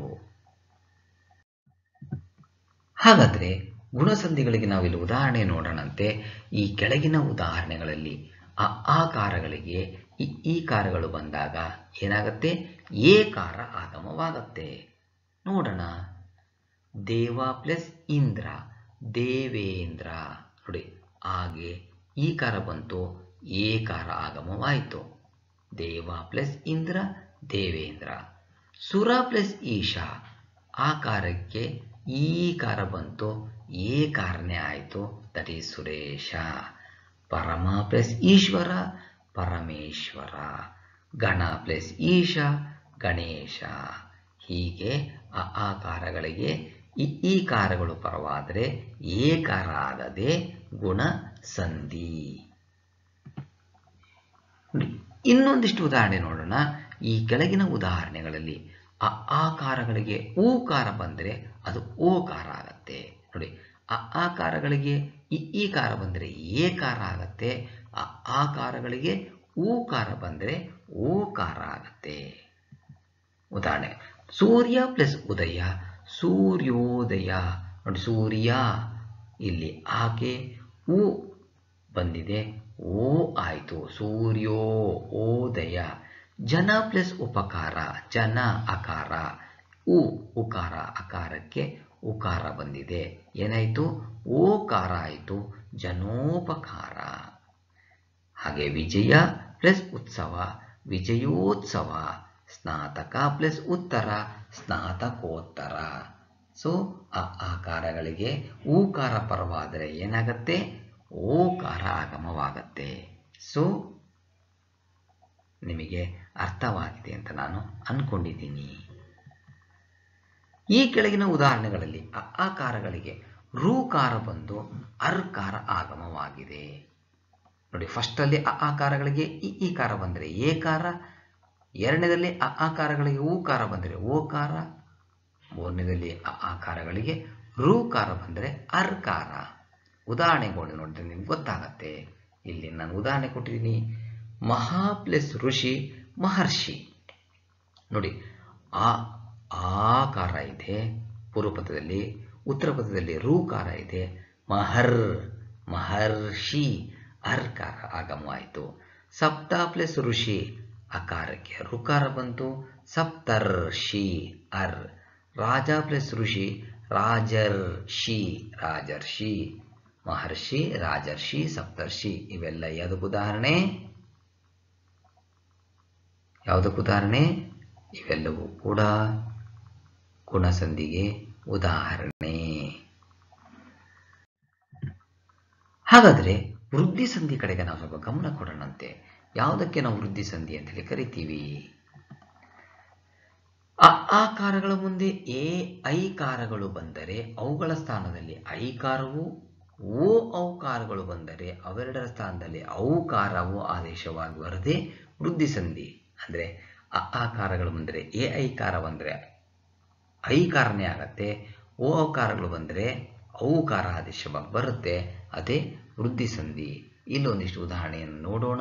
ಹಾಗಾದ್ರೆ ಗುಣಸಂಧಿಗಳಿಗೆ ನಾವು ಇಲ್ಲಿ ಉದಾಹರಣೆ ನೋಡೋಣಂತೆ. ಈ ಕೆಳಗಿನ ಉದಾಹರಣೆಗಳಲ್ಲಿ ಅ ಆಕಾರಗಳಿಗೆ ಇ ಈ ಕಾರಗಳು ಬಂದಾಗ ಏನಾಗತ್ತೆ? ಏಕಾರ ಆಗಮವಾಗತ್ತೆ. ನೋಡೋಣ. ದೇವ ಪ್ಲಸ್ ಇಂದ್ರ, ದೇವೇಂದ್ರ. ನೋಡಿ, ಹಾಗೆ ಈ ಕಾರ ಬಂತು, ಏಕಾರ ಆಗಮವಾಯಿತು. ದೇವ ಪ್ಲಸ್ ಇಂದ್ರ, ದೇವೇಂದ್ರ. ಸುರ ಪ್ಲಸ್ ಈಶಾ, ಆಕಾರಕ್ಕೆ ಈಕಾರ ಬಂತು, ಏಕಾರನೇ ಆಯಿತು, ದಟ್ ಈಸ್ ಸುರೇಶ. ಪರಮ ಪ್ಲಸ್ ಈಶ್ವರ, ಪರಮೇಶ್ವರ. ಗಣ ಪ್ಲಸ್ ಈಶ, ಗಣೇಶ. ಹೀಗೆ ಅ ಆಕಾರಗಳಿಗೆ ಇ ಈಕಾರಗಳು ಪರವಾದರೆ ಏಕಾರ ಆಗದೆ ಗುಣ ಸಂಧಿ. ಇನ್ನೊಂದಿಷ್ಟು ಉದಾಹರಣೆ ನೋಡೋಣ. ಈ ಕೆಳಗಿನ ಉದಾಹರಣೆಗಳಲ್ಲಿ ಅ ಆಕಾರಗಳಿಗೆ ಊಕಾರ ಬಂದರೆ ಅದು ಓಕಾರ ಆಗತ್ತೆ. ನೋಡಿ, ಅ ಆಕಾರಗಳಿಗೆ ಇ ಈಕಾರ ಬಂದರೆ ಏಕಾರ ಆಗತ್ತೆ. ಅ ಆಕಾರಗಳಿಗೆ ಊಕಾರ ಬಂದರೆ ಓಕಾರ ಆಗತ್ತೆ. ಉದಾಹರಣೆ, ಸೂರ್ಯ ಪ್ಲಸ್ ಉದಯ, ಸೂರ್ಯೋದಯ. ನೋಡಿ, ಸೂರ್ಯ ಇಲ್ಲಿ ಆಕೆ ಉ ಬಂದಿದೆ, ಓ ಆಯಿತು, ಸೂರ್ಯೋ ಓದಯ. ಜನ ಪ್ಲಸ್ ಉಪಕಾರ, ಜನ ಅಕಾರ, ಉ ಉಕಾರ, ಅಕಾರಕ್ಕೆ ಉಕಾರ ಬಂದಿದೆ, ಏನಾಯಿತು, ಓಕಾರ ಆಯಿತು, ಜನೋಪಕಾರ. ಹಾಗೆ ವಿಜಯ ಪ್ಲಸ್ ಉತ್ಸವ, ವಿಜಯೋತ್ಸವ. ಸ್ನಾತಕ ಪ್ಲಸ್ ಉತ್ತರ, ಸ್ನಾತಕೋತ್ತರ. ಸೊ ಆ ಆಕಾರಗಳಿಗೆ ಊಕಾರ ಪರವಾದರೆ ಏನಾಗತ್ತೆ, ಓಕಾರ ಆಗಮವಾಗತ್ತೆ. ಸೊ ನಿಮಗೆ ಅರ್ಥವಾಗಿದೆ ಅಂತ ನಾನು ಅನ್ಕೊಂಡಿದ್ದೀನಿ. ಈ ಕೆಳಗಿನ ಉದಾಹರಣೆಗಳಲ್ಲಿ ಅ ಆಕಾರಗಳಿಗೆ ಋಕಾರ ಬಂದು ಅರ್ಕಾರ ಆಗಮವಾಗಿದೆ. ನೋಡಿ, ಫಸ್ಟ್ ಅಲ್ಲಿ ಅ ಆಕಾರಗಳಿಗೆ ಇ ಈಕಾರ ಬಂದರೆ ಏಕಾರ, ಎರಡನೇದಲ್ಲಿ ಅ ಆಕಾರಗಳಿಗೆ ಊಕಾರ ಬಂದರೆ ಓಕಾರ, ಮೂರನೇದಲ್ಲಿ ಅ ಆಕಾರಗಳಿಗೆ ಋಕಾರ ಬಂದರೆ ಅರ್ಕಾರ. ಉದಾಹರಣೆಗಳು ನೋಡಿದ್ರೆ ನಿಮ್ಗೆ ಗೊತ್ತಾಗತ್ತೆ. ಇಲ್ಲಿ ನಾನು ಉದಾಹರಣೆ ಕೊಟ್ಟಿದ್ದೀನಿ. ಮಹಾ ಪ್ಲಸ್ ಋಷಿ, ಮಹರ್ಷಿ. ನೋಡಿ, ಆ ಆಕಾರ ಇದೆ ಪೂರ್ವ ಪದದಲ್ಲಿ, ಉತ್ತರ ಪದದಲ್ಲಿ ಋಕಾರ ಇದೆ. ಮಹರ್, ಮಹರ್ಷಿ, ಅರ್ಕಾರ ಆಗಮವಾಯಿತು. ಸಪ್ತ ಪ್ಲಸ್ ಋಷಿ, ಅಕಾರಕ್ಕೆ ಋಕಾರ ಬಂತು, ಸಪ್ತರ್ಷಿ, ಅರ್. ರಾಜ ಪ್ಲಸ್ ಋಷಿ, ರಾಜರ್ಷಿ, ರಾಜರ್ಷಿ. ಮಹರ್ಷಿ, ರಾಜರ್ಷಿ, ಸಪ್ತರ್ಷಿ. ಇವೆಲ್ಲ ಯಾವುದಕ್ಕೆ ಉದಾಹರಣೆ? ಯಾವುದಕ್ಕೆ ಉದಾಹರಣೆ? ಇವೆಲ್ಲವೂ ಕೂಡ ಗುಣಸಂಧಿಗೆ ಉದಾಹರಣೆ. ಹಾಗಾದರೆ ವೃದ್ಧಿ ಸಂಧಿ ಕಡೆಗೆ ನಾವು ಸ್ವಲ್ಪ ಗಮನ ಕೊಡೋಣಂತೆ. ಯಾವುದಕ್ಕೆ ನಾವು ವೃದ್ಧಿ ಸಂಧಿ ಅಂತೇಳಿ ಕರಿತೀವಿ? ಅ ಆಕಾರಗಳ ಮುಂದೆ ಎ ಐಕಾರಗಳು ಬಂದರೆ ಅವುಗಳ ಸ್ಥಾನದಲ್ಲಿ ಐಕಾರವು, ಓ ಔಕಾರಗಳು ಬಂದರೆ ಅವೆರಡರ ಸ್ಥಾನದಲ್ಲಿ ಔಕಾರವು ಆದೇಶವಾಗಿ ಬರದೆ ವೃದ್ಧಿ ಸಂಧಿ. ಅಂದರೆ ಅ ಆಕಾರಗಳು ಬಂದರೆ ಎ ಐಕಾರ ಬಂದರೆ ಐಕಾರನೇ ಆಗತ್ತೆ, ಓ ಔಕಾರಗಳು ಬಂದರೆ ಔಕಾರ ಆದೇಶವಾಗಿ ಬರುತ್ತೆ, ಅದೇ ವೃದ್ಧಿ ಸಂಧಿ. ಇಲ್ಲೊಂದಿಷ್ಟು ಉದಾಹರಣೆಯನ್ನು ನೋಡೋಣ.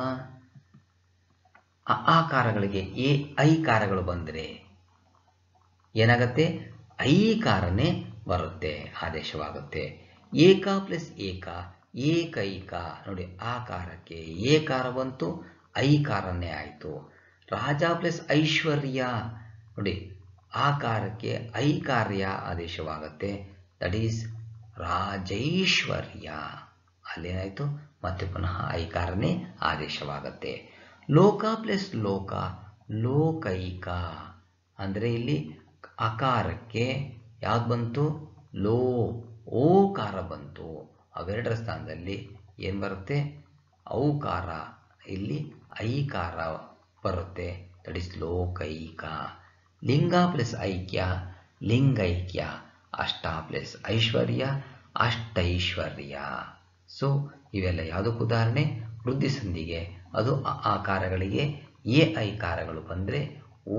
ಅ ಆಕಾರಗಳಿಗೆ ಎ ಐಕಾರಗಳು ಬಂದರೆ ಏನಾಗತ್ತೆ, ಐಕಾರನೇ ಬರುತ್ತೆ, ಆದೇಶವಾಗುತ್ತೆ. ಏಕ ಪ್ಲಸ್ ಏಕ, ಏಕೈಕ. ನೋಡಿ, ಆಕಾರಕ್ಕೆ ಏಕಾರ ಬಂತು, ಐಕಾರನೇ ಆಯಿತು. ರಾಜ ಪ್ಲಸ್ ಐಶ್ವರ್ಯ. ನೋಡಿ, ಆಕಾರಕ್ಕೆ ಐಕಾರ್ಯ ಆದೇಶವಾಗುತ್ತೆ, ದಟ್ ಈಸ್ ರಾಜೈಶ್ವರ್ಯ. ಅಲ್ಲೇನಾಯಿತು, ಮತ್ತೆ ಪುನಃ ಐಕಾರನೇ ಆದೇಶವಾಗುತ್ತೆ. ಲೋಕ ಪ್ಲಸ್ ಲೋಕ, ಲೋಕೈಕ. ಅಂದರೆ ಇಲ್ಲಿ ಅಕಾರಕ್ಕೆ ಯಾವ್ದು ಬಂತು, ಲೋ, ಓಕಾರ ಬಂತು. ಅವೆರಡರ ಸ್ಥಾನದಲ್ಲಿ ಏನು ಬರುತ್ತೆ, ಔಕಾರ. ಇಲ್ಲಿ ಐಕಾರ ಬರುತ್ತೆ, ದಟ್ ಇಸ್ ಲೋಕೈಕ. ಲಿಂಗ ಪ್ಲಸ್ ಐಕ್ಯ, ಲಿಂಗೈಕ್ಯ. ಅಷ್ಟ ಪ್ಲಸ್ ಐಶ್ವರ್ಯ, ಅಷ್ಟೈಶ್ವರ್ಯ. ಸೊ ಇವೆಲ್ಲ ಯಾವುದಕ್ಕೆ ಉದಾಹರಣೆ? ವೃದ್ಧಿ ಸಂಧಿಗೆ. ಅದು ಅ ಆಕಾರಗಳಿಗೆ ಎ ಐಕಾರಗಳು ಬಂದರೆ ಓ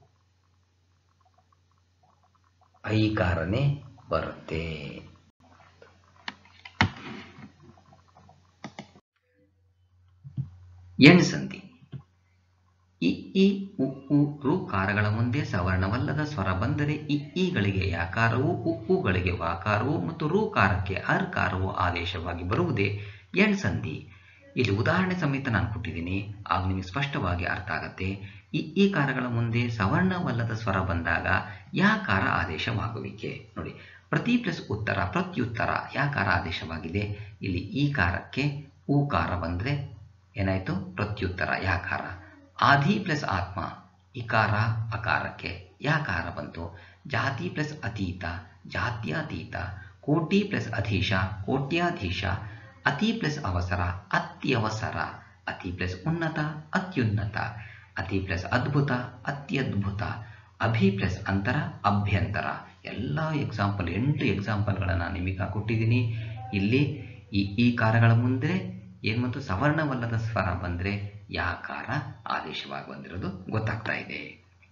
ಐಕಾರನೇ ಬರುತ್ತೆ. ಎಣ್ ಸಂಧಿ. ಇ ಇ ಉ ಉ ಋಕಾರಗಳ ಮುಂದೆ ಸವರ್ಣವಲ್ಲದ ಸ್ವರ ಬಂದರೆ ಇ ಈಗಳಿಗೆ ಯಾಕಾರವು, ಉ ಉಗಳಿಗೆ ವಾಕಾರವು ಮತ್ತು ಋಕಾರಕ್ಕೆ ಅರ್ಕಾರವು ಆದೇಶವಾಗಿ ಬರುವುದೇ ಎಣ್ ಸಂಧಿ. ಇಲ್ಲಿ ಉದಾಹರಣೆ ಸಮೇತ ನಾನು ಕೊಟ್ಟಿದ್ದೀನಿ, ಆಗ ನಿಮಗೆ ಸ್ಪಷ್ಟವಾಗಿ ಅರ್ಥ ಆಗತ್ತೆ. ಈ ಈ ಕಾರಗಳ ಮುಂದೆ ಸವರ್ಣವಲ್ಲದ ಸ್ವರ ಬಂದಾಗ ಯಾಕಾರ ಆದೇಶವಾಗುವಿಕೆ. ನೋಡಿ, ಪ್ರತಿ ಪ್ಲಸ್ ಉತ್ತರ, ಪ್ರತ್ಯುತ್ತರ ಯಾಕಾರ ಆದೇಶವಾಗಿದೆ. ಇಲ್ಲಿ ಈ ಕಾರಕ್ಕೆ ಊಕಾರ ಬಂದರೆ ಏನಾಯಿತು, ಪ್ರತ್ಯುತ್ತರ ಯಾಕಾರ. ಆದಿ ಪ್ಲಸ್ ಆತ್ಮ, ಇಕಾರ ಅಕಾರಕ್ಕೆ ಯಾಕಾರ ಬಂತು. ಜಾತಿ ಪ್ಲಸ್ ಅತೀತ, ಜಾತ್ಯತೀತ, ಕೋಟಿ ಪ್ಲಸ್ ಅಧೀಶ ಕೋಟ್ಯಾಧೀಶ, ಅತಿ ಪ್ಲಸ್ ಅವಸರ ಅತ್ಯವಸರ, ಅತಿ ಪ್ಲಸ್ ಉನ್ನತ ಅತ್ಯುನ್ನತ, ಅತಿ ಪ್ಲಸ್ ಅದ್ಭುತ ಅತ್ಯದ್ಭುತ, ಅಭಿ ಪ್ಲಸ್ ಅಂತರ ಅಭ್ಯಂತರ. ಎಲ್ಲ ಎಕ್ಸಾಂಪಲ್ ಎಂಟು ಎಕ್ಸಾಂಪಲ್ಗಳನ್ನು ನಿಮಗೆ ಕೊಟ್ಟಿದ್ದೀನಿ. ಇಲ್ಲಿ ಈ ಈ ಕಾರಗಳ ಮುಂದೆ ಏನು ಮತ್ತು ಸವರ್ಣವಲ್ಲದ ಸ್ವರ ಬಂದರೆ ಯಾಕಾರ ಆದೇಶವಾಗಿ ಬಂದಿರೋದು ಗೊತ್ತಾಗ್ತಾ ಇದೆ.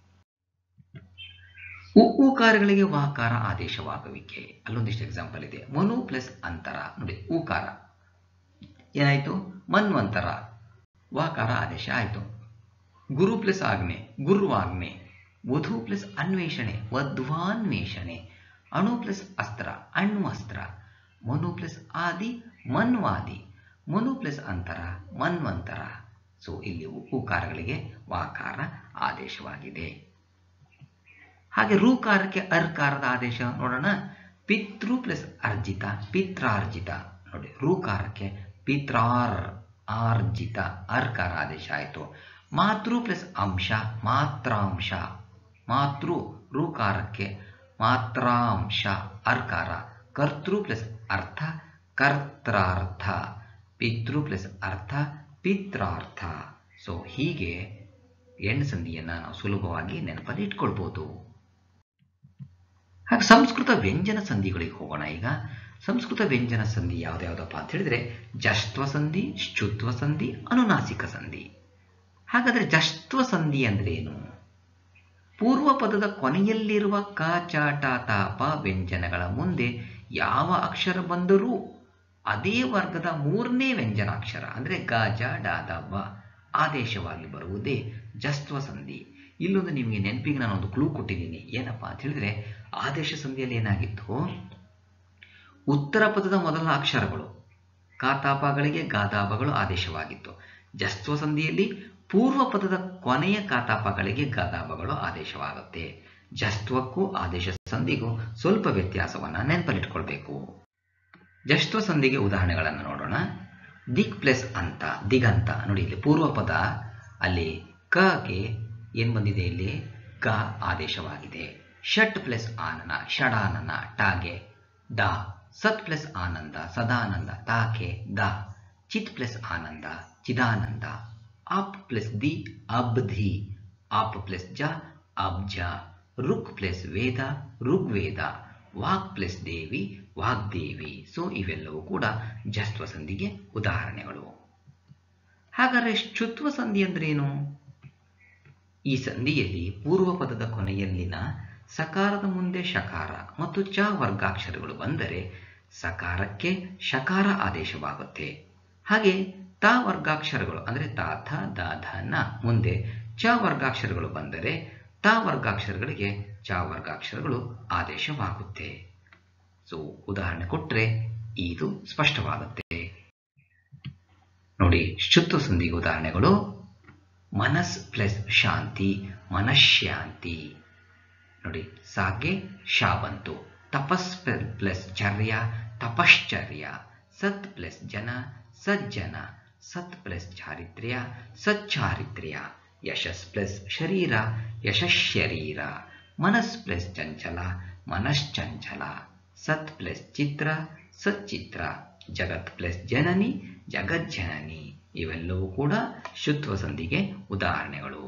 ಉ ಊಕಾರಗಳಿಗೆ ವಾಕಾರ ಆದೇಶವಾಗುವಿಕೆ. ಅಲ್ಲೊಂದಿಷ್ಟು ಎಕ್ಸಾಂಪಲ್ ಇದೆ. ಮನು ಪ್ಲಸ್ ಅಂತರ ನೋಡಿ, ಊಕಾರ ಏನಾಯಿತು ಮನ್ವಂತರ, ವಾಕಾರ ಆದೇಶ ಆಯಿತು. ಗುರು ಪ್ಲಸ್ ಆಜ್ಞೆ ಗುರುವಾಜ್ಞೆ, ವಧು ಪ್ಲಸ್ ಅನ್ವೇಷಣೆ ವಧ್ವಾನ್ವೇಷಣೆ, ಅಣು ಪ್ಲಸ್ ಅಸ್ತ್ರ ಅಣ್ವಸ್ತ್ರ, ಮನು ಪ್ಲಸ್ ಆದಿ ಮನ್ವಾದಿ, ಮನು ಪ್ಲಸ್ ಅಂತರ ಮನ್ವಂತರ. ಸೊ ಇಲ್ಲಿ ಉಕಾರಗಳಿಗೆ ವಾಕಾರ ಆದೇಶವಾಗಿದೆ. ಹಾಗೆ ಋಕಾರಕ್ಕೆ ಅರ್ಕಾರದ ಆದೇಶ ನೋಡೋಣ. ಪಿತೃ ಪ್ಲಸ್ ಅರ್ಜಿತ ಪಿತ್ರಾರ್ಜಿತ ನೋಡಿ, ಋಕಾರಕ್ಕೆ ಪಿತ್ರಾರ್ ಆರ್ಜಿತ ಅರ್ಕಾರ ಆದೇಶ ಆಯಿತು. ಮಾತೃ ಪ್ಲಸ್ ಅಂಶ ಮಾತ್ರಾಂಶ, ಮಾತೃ ಋಕಾರಕ್ಕೆ ಮಾತ್ರಾಂಶ ಅರ್ಕಾರ. ಕರ್ತೃ ಪ್ಲಸ್ ಅರ್ಥ ಕರ್ತ್ರಾರ್ಥ, ಪಿತೃ ಪ್ಲಸ್ ಅರ್ಥ ಪಿತ್ರಾರ್ಥ. ಸೊ ಹೀಗೆ ಎಣ್ ಸಂಧಿಯನ್ನು ನಾವು ಸುಲಭವಾಗಿ ನೆನಪಲ್ಲಿ ಇಟ್ಕೊಳ್ಬೋದು. ಹಾಗೆ ಸಂಸ್ಕೃತ ವ್ಯಂಜನ ಸಂಧಿಗಳಿಗೆ ಹೋಗೋಣ. ಈಗ ಸಂಸ್ಕೃತ ವ್ಯಂಜನ ಸಂಧಿ ಯಾವ್ದಾವುದಪ್ಪ ಅಂತ ಹೇಳಿದ್ರೆ ಜಷ್ಟ್ವ ಸಂಧಿ, ಶ್ಚುತ್ವ ಸಂಧಿ, ಅನುನಾಸಿಕ ಸಂಧಿ. ಹಾಗಾದ್ರೆ ಜಷ್ಟ್ವ ಸಂಧಿ ಅಂದ್ರೆ ಏನು? ಪೂರ್ವ ಪದದ ಕೊನೆಯಲ್ಲಿರುವ ಕ ಚ ಟ ತ ಪ ವ್ಯಂಜನಗಳ ಮುಂದೆ ಯಾವ ಅಕ್ಷರ ಬಂದರೂ ಅದೇ ವರ್ಗದ ಮೂರನೇ ವ್ಯಂಜನಾಕ್ಷರ ಅಂದ್ರೆ ಗ ಜ ಡ ದ ಬ ಆದೇಶವಾಗಿ ಬರುವುದೇ ಜಷ್ಟ್ವ ಸಂಧಿ. ಇಲ್ಲೊಂದು ನಿಮಗೆ ನೆನಪಿಗೆ ನಾನೊಂದು ಕ್ಲೂ ಕೊಟ್ಟಿದ್ದೀನಿ. ಏನಪ್ಪ ಅಂತ ಹೇಳಿದ್ರೆ ಆದೇಶ ಸಂಧಿಯಲ್ಲಿ ಏನಾಗಿತ್ತು, ಉತ್ತರ ಪದದ ಮೊದಲ ಅಕ್ಷರಗಳು ಕಾತಾಪಗಳಿಗೆ ಗಾದಾಪಗಳು ಆದೇಶವಾಗಿತ್ತು. ಜಷ್ಟ್ವ ಸಂಧಿಯಲ್ಲಿ ಪೂರ್ವ ಪದದ ಕೊನೆಯ ಕಾತಾಪಗಳಿಗೆ ಗಾದಾಪಗಳು ಆದೇಶವಾಗುತ್ತೆ. ಜಷ್ಟ್ವಕ್ಕೂ ಆದೇಶ ಸಂಧಿಗೂ ಸ್ವಲ್ಪ ವ್ಯತ್ಯಾಸವನ್ನ ನೆನಪಲ್ಲಿಟ್ಕೊಳ್ಬೇಕು. ಜಷ್ಟ್ವ ಸಂಧಿಗೆ ಉದಾಹರಣೆಗಳನ್ನು ನೋಡೋಣ. ದಿಕ್ ಪ್ಲಸ್ ಅಂತ ದಿಗಂತ ನೋಡಿ, ಇಲ್ಲಿ ಪೂರ್ವ ಪದ ಅಲ್ಲಿ ಕಗೆ ಏನ್ ಬಂದಿದೆ, ಇಲ್ಲಿ ಗ ಆದೇಶವಾಗಿದೆ. ಷಟ್ ಪ್ಲಸ್ ಆನನ ಷಡಾನನ ಟಾಗೆ ದ, ಸತ್ ಪ್ಲಸ್ ಆನಂದ ಸದಾನಂದ ತಾಕೆ ದ, ಚಿತ್ ಪ್ಲಸ್ ಆನಂದ ಚಿದಾನಂದ, ಅಪ್ ಪ್ಲಸ್ ದಿ ಅಬ್ಧಿ ಅಪ್ ಪ್ಲಸ್ ಜ ಅಬ್ಜ, ರುಕ್ ಪ್ಲಸ್ ವೇದ ಋಗ್ವೇದ, ವಾಕ್ ಪ್ಲಸ್ ದೇವಿ ವಾಗ್ದೇವಿ. ಸೊ ಇವೆಲ್ಲವೂ ಕೂಡ ಜಷ್ಟ್ವ ಸಂಧಿಗೆ ಉದಾಹರಣೆಗಳು. ಹಾಗಾದರೆ ಶ್ಚುತ್ವ ಸಂಧಿ ಅಂದ್ರೇನು? ಈ ಸಂಧಿಯಲ್ಲಿ ಪೂರ್ವ ಪದದ ಕೊನೆಯಲ್ಲಿನ ಸಕಾರದ ಮುಂದೆ ಶಕಾರ ಮತ್ತು ಚ ವರ್ಗಾಕ್ಷರಗಳು ಬಂದರೆ ಸಕಾರಕ್ಕೆ ಶಕಾರ ಆದೇಶವಾಗುತ್ತೆ. ಹಾಗೆ ತ ವರ್ಗಾಕ್ಷರಗಳು ಅಂದರೆ ತ ಥ ದ ಧ ನ ಮುಂದೆ ಚ ವರ್ಗಾಕ್ಷರಗಳು ಬಂದರೆ ತ ವರ್ಗಾಕ್ಷರಗಳಿಗೆ ಚ ವರ್ಗಾಕ್ಷರಗಳು ಆದೇಶವಾಗುತ್ತೆ. ಸೊ ಉದಾಹರಣೆ ಕೊಟ್ಟರೆ ಇದು ಸ್ಪಷ್ಟವಾಗುತ್ತೆ ನೋಡಿ. ಶ್ಚುತ್ವ ಸಂಧಿಗೆ ಉದಾಹರಣೆಗಳು ಮನಸ್ ಪ್ಲಸ್ ಶಾಂತಿ ಮನಃಶಾಂತಿ ನೋಡಿ, ಸಾಗೆ ಶಾ ಬಂತು. ತಪಸ್ ಪ್ಲಸ್ ಚರ್ಯ ತಪಶ್ಚರ್ಯ, ಸತ್ ಪ್ಲಸ್ ಜನ ಸಜ್ಜನ, ಸತ್ ಪ್ಲಸ್ ಚಾರಿತ್ರ್ಯ ಸಚ್ಚಾರಿತ್ರ್ಯ, ಯಶಸ್ ಪ್ಲಸ್ ಶರೀರ ಯಶಶರೀರ, ಮನಸ್ ಪ್ಲಸ್ ಚಂಚಲ ಮನಶ್ಚಂಚಲ, ಸತ್ ಪ್ಲಸ್ ಚಿತ್ರ ಸಚ್ಚಿತ್ರ, ಜಗತ್ ಪ್ಲಸ್ ಜನನಿ ಜಗಜ್ಜನನಿ. ಇವೆಲ್ಲವೂ ಕೂಡ ಶ್ಚುತ್ವ ಸಂಧಿಗೆ ಉದಾಹರಣೆಗಳು.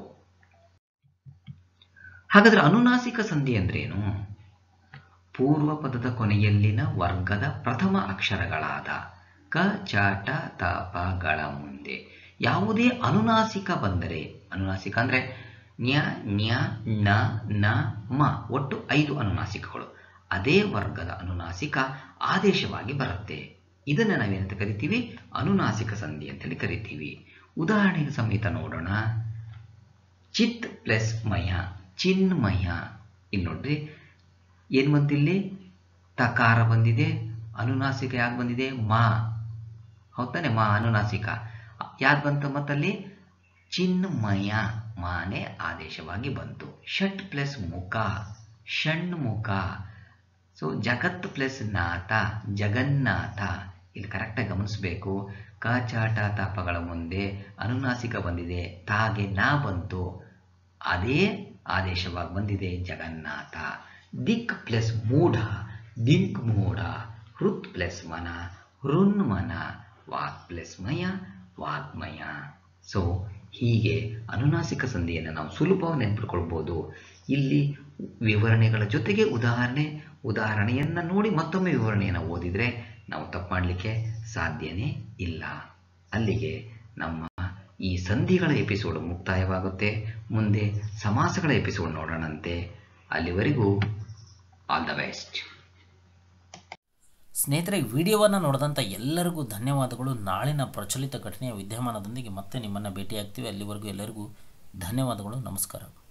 ಹಾಗಾದ್ರೆ ಅನುನಾಸಿಕ ಸಂಧಿ ಅಂದ್ರೇನು? ಪೂರ್ವ ಪದದ ಕೊನೆಯಲ್ಲಿನ ವರ್ಗದ ಪ್ರಥಮ ಅಕ್ಷರಗಳಾದ ಕ ಚ ಟ ತ ಪ ಗಳ ಮುಂದೆ ಯಾವುದೇ ಅನುನಾಸಿಕ ಬಂದರೆ, ಅನುನಾಸಿಕ ಅಂದ್ರೆ ನ್ಯ ನ್ಯ ನ ನ ಮ, ಒಟ್ಟು ಐದು ಅನುನಾಸಿಕಗಳು, ಅದೇ ವರ್ಗದ ಅನುನಾಸಿಕ ಆದೇಶವಾಗಿ ಬರುತ್ತೆ. ಇದನ್ನು ನಾವೇನಂತ ಕರಿತೀವಿ? ಅನುನಾಸಿಕ ಸಂಧಿ ಅಂತೇಳಿ ಕರಿತೀವಿ. ಉದಾಹರಣೆಗೆ ಸಮೇತ ನೋಡೋಣ. ಚಿತ್ ಪ್ಲಸ್ ಮಯ ಚಿನ್ಮಯ. ಇಲ್ಲಿ ನೋಡ್ರಿ ಏನ್ ಬಂತಿಲ್ಲಿ ತಕಾರ ಬಂದಿದೆ, ಅನುನಾಸಿಕ ಯಾಕೆ ಬಂದಿದೆ? ಮಾ, ಹೌದಾನೆ? ಮಾ ಅನುನಾಸಿಕ ಯಾಕೆ ಬಂತು? ಮತ್ತಲ್ಲಿ ಚಿನ್ಮಯ ಮಾನೆ ಆದೇಶವಾಗಿ ಬಂತು. ಷಟ್ ಪ್ಲಸ್ ಮುಖ ಷಣ್ಮುಖ. ಸೊ ಜಗತ್ ಪ್ಲಸ್ ನಾಥ ಜಗನ್ನಾಥ. ಇಲ್ಲಿ ಕರೆಕ್ಟಾಗಿ ಗಮನಿಸಬೇಕು. ಕ ಚ ಟ ತ ಪಗಳ ಮುಂದೆ ಅನುನಾಸಿಕ ಬಂದಿದೆ, ತಾಗೆ ನಾ ಬಂತು, ಅದೇ ಆದೇಶವಾಗಿ ಬಂದಿದೆ ಜಗನ್ನಾಥ. ದಿಕ್ ಪ್ಲಸ್ ಮೂಢ ದಿಂಕ್ ಮೂಢ, ಹೃತ್ ಪ್ಲಸ್ ಮನ, ಹೃನ್ಮನ, ವಾಕ್ ಪ್ಲಸ್ ಮಯ, ವಾಗ್ಮಯ. ಸೊ ಹೀಗೆ ಅನುನಾಸಿಕ ಸಂಧಿಯನ್ನು ನಾವು ಸುಲಭವಾಗಿ ನೆನಪಿಟ್ಕೊಳ್ಬೋದು. ಇಲ್ಲಿ ವಿವರಣೆಗಳ ಜೊತೆಗೆ ಉದಾಹರಣೆ ಉದಾಹರಣೆಯನ್ನು ನೋಡಿ ಮತ್ತೊಮ್ಮೆ ವಿವರಣೆಯನ್ನು ಓದಿದರೆ ನಾವು ತಪ್ಪು ಮಾಡಲಿಕ್ಕೆ ಸಾಧ್ಯನೇ ಇಲ್ಲ. ಅಲ್ಲಿಗೆ ನಮ್ಮ ಈ ಸಂಧಿಗಳ ಎಪಿಸೋಡ್ ಮುಕ್ತಾಯವಾಗುತ್ತೆ. ಮುಂದೆ ಸಮಾಸಗಳ ಎಪಿಸೋಡ್ ನೋಡೋಣಂತೆ. ಅಲ್ಲಿವರೆಗೂ ಆಲ್ ದ ಬೆಸ್ಟ್. ಸ್ನೇಹಿತರೆ, ವಿಡಿಯೋವನ್ನು ನೋಡಿದಂಥ ಎಲ್ಲರಿಗೂ ಧನ್ಯವಾದಗಳು. ನಾಳಿನ ಪ್ರಚಲಿತ ಘಟನೆಯ ವಿದ್ಯಮಾನದೊಂದಿಗೆ ಮತ್ತೆ ನಿಮ್ಮನ್ನು ಭೇಟಿಯಾಗ್ತೀವಿ. ಅಲ್ಲಿವರೆಗೂ ಎಲ್ಲರಿಗೂ ಧನ್ಯವಾದಗಳು. ನಮಸ್ಕಾರ.